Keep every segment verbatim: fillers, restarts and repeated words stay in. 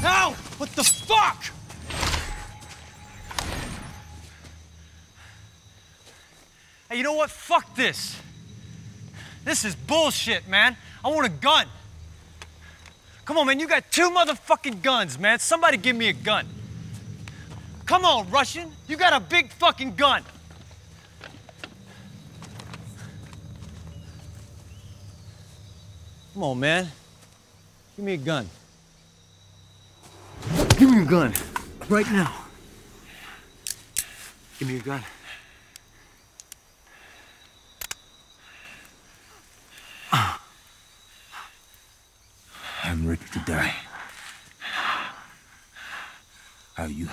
Ow! What the fuck? Hey, you know what? Fuck this. This is bullshit, man. I want a gun. Come on, man, you got two motherfucking guns, man. Somebody give me a gun. Come on, Russian. You got a big fucking gun. Come on, man. Give me a gun. Give me your gun. Right now. Give me your gun. I'm ready to die. Are you?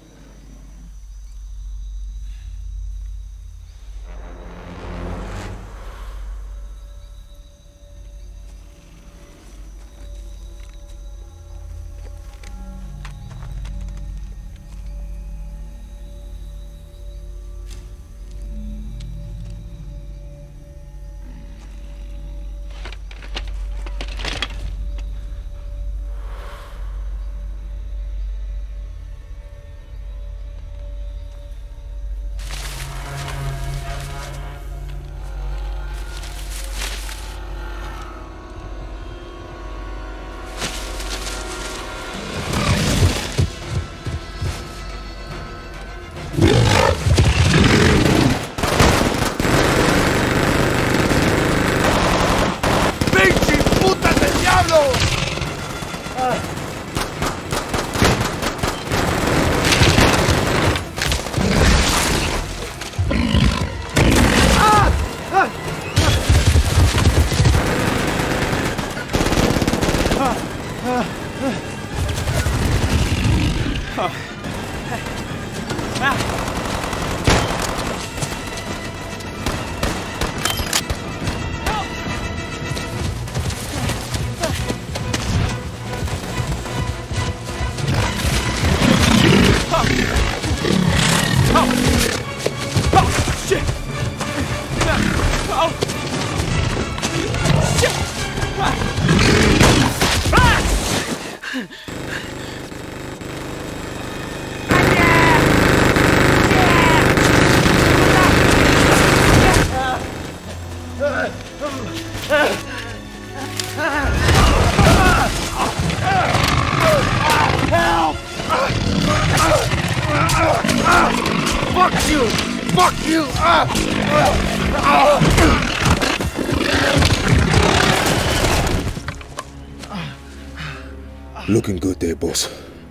Looking good there, boss.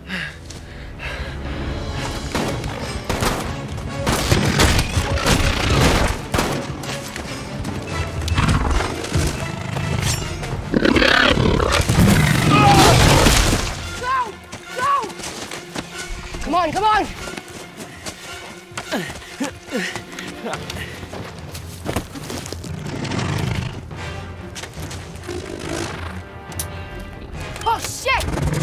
Come on, come on! Oh, shit!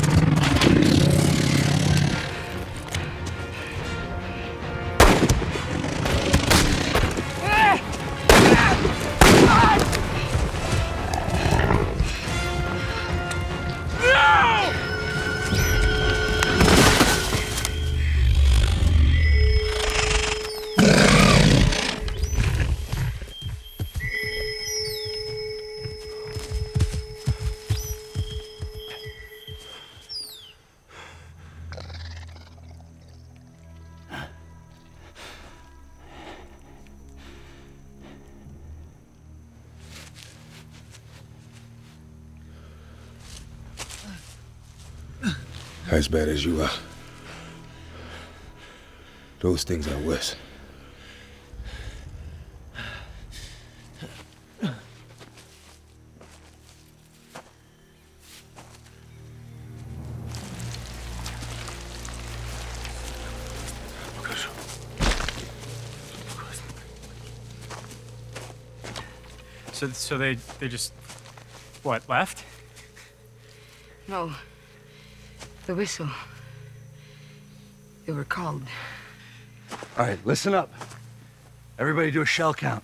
As bad as you are. Those things are worse. So, so they, they just, what, left? No. The whistle. They were called. All right, listen up. Everybody do a shell count.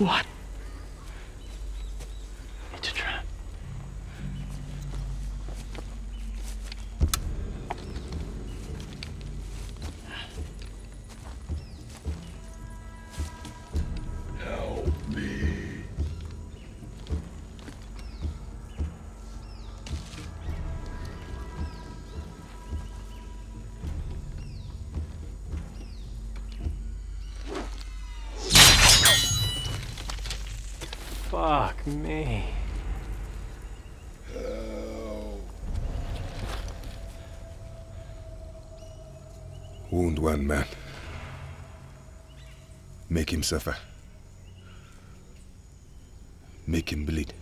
What? It's a trap. Help me. Fuck me. Wound one man. Make him suffer. Make him bleed.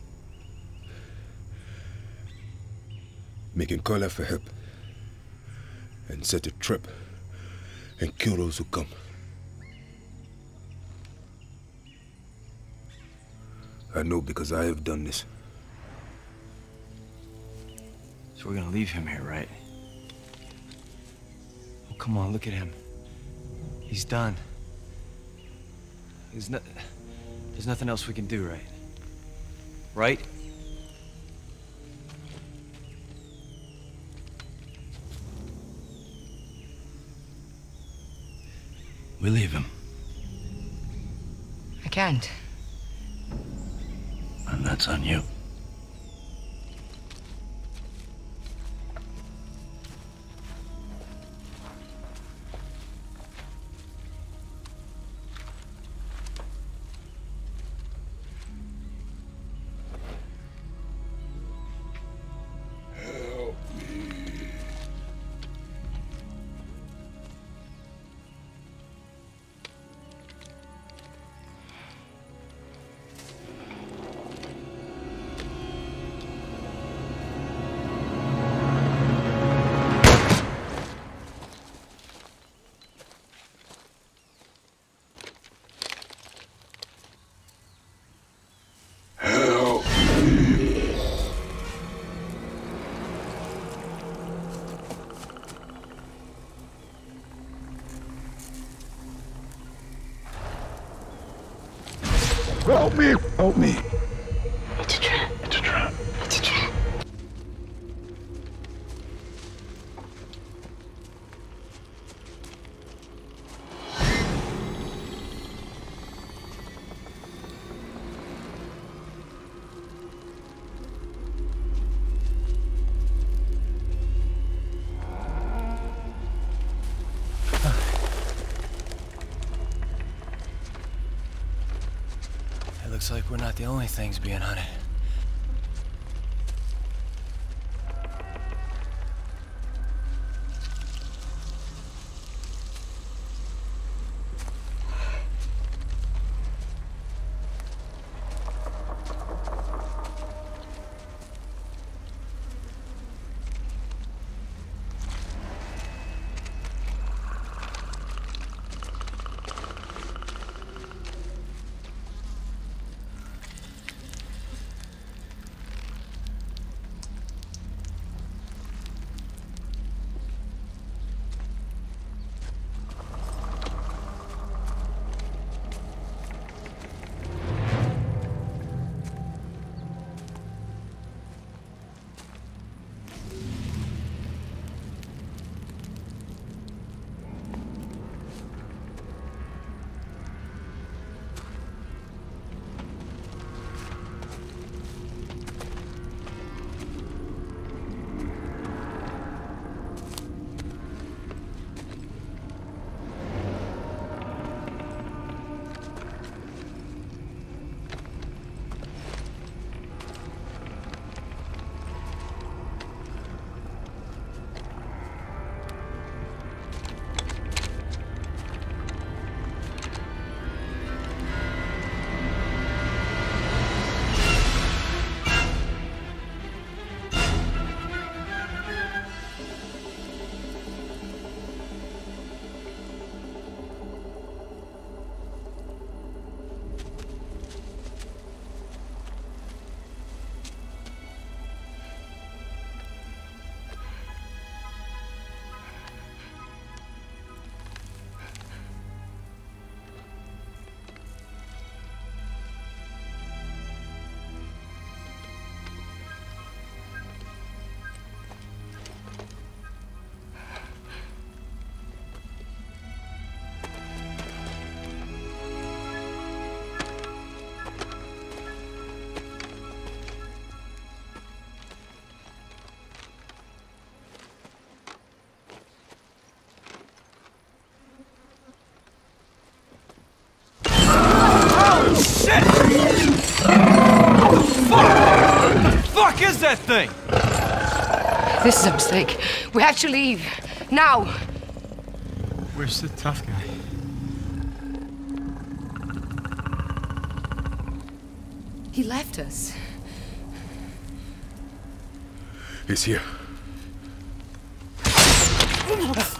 Make him call out for help. And set a trap and kill those who come. I know because I have done this. So we're gonna leave him here, right? Oh, come on, look at him. He's done. There's no, there's nothing else we can do, right? Right? We leave him. I can't. And that's on you. Help me! Help me! It's a trap. It's a trap. It's a trap. It looks like we're not the only things being hunted. is that thing? This is a mistake. We have to leave. Now. Where's the tough guy? He left us. He's here.